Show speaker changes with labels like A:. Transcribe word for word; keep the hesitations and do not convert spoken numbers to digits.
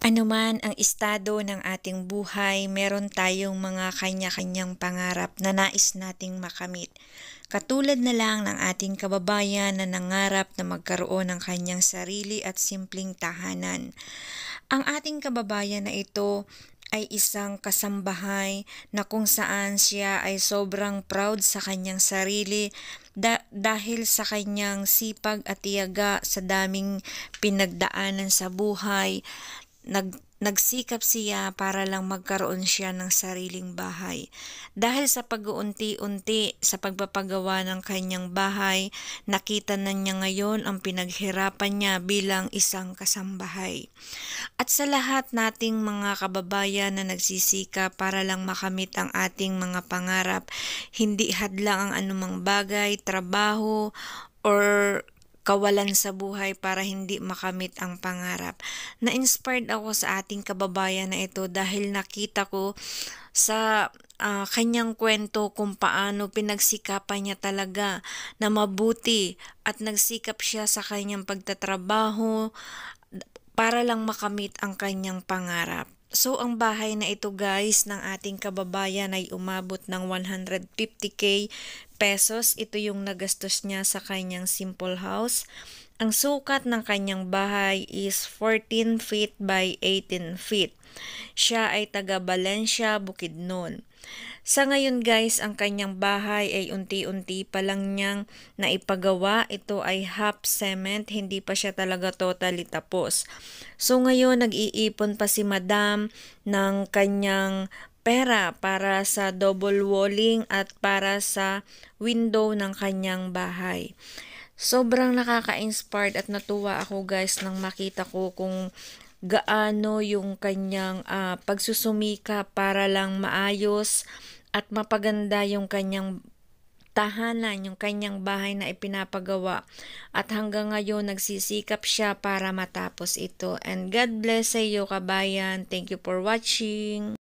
A: Anuman ang estado ng ating buhay, meron tayong mga kanya-kanyang pangarap na nais nating makamit. Katulad na lang ng ating kababayan na nangarap na magkaroon ng kanyang sarili at simpleng tahanan. Ang ating kababayan na ito ay isang kasambahay na kung saan siya ay sobrang proud sa kanyang sarili da- dahil sa kanyang sipag at tiyaga sa daming pinagdaanan sa buhay. Nag nagsikap siya para lang magkaroon siya ng sariling bahay. Dahil sa pag-uunti-unti sa pagpapagawa ng kanyang bahay, nakita na niya ngayon ang pinaghirapan niya bilang isang kasambahay. At sa lahat nating mga kababayan na nagsisika para lang makamit ang ating mga pangarap, hindi hadlang ang anumang bagay, trabaho, or kawalan sa buhay para hindi makamit ang pangarap. Na-inspired ako sa ating kababayan na ito dahil nakita ko sa ah, kanyang kwento kung paano pinagsikapan niya talaga na mabuti at nagsikap siya sa kanyang pagtatrabaho para lang makamit ang kanyang pangarap. So ang bahay na ito guys ng ating kababayan ay umabot ng one hundred fifty k pesos. Ito yung nagastos niya sa kanyang simple house. Ang sukat ng kanyang bahay is fourteen feet by eighteen feet. Siya ay taga Valencia, Bukidnon. Sa ngayon guys, ang kanyang bahay ay unti-unti pa lang niyang naipagawa. Ito ay half cement, hindi pa siya talaga totally tapos. So ngayon nag-iipon pa si Madam ng kanyang pera para sa double walling at para sa window ng kanyang bahay. Sobrang nakaka-inspired at natuwa ako guys nang makita ko kung gaano yung kanyang ah, pagsusumika para lang maayos at mapaganda yung kanyang tahanan, yung kanyang bahay na ipinapagawa. At hanggang ngayon nagsisikap siya para matapos ito. And God bless sa iyo kabayan. Thank you for watching.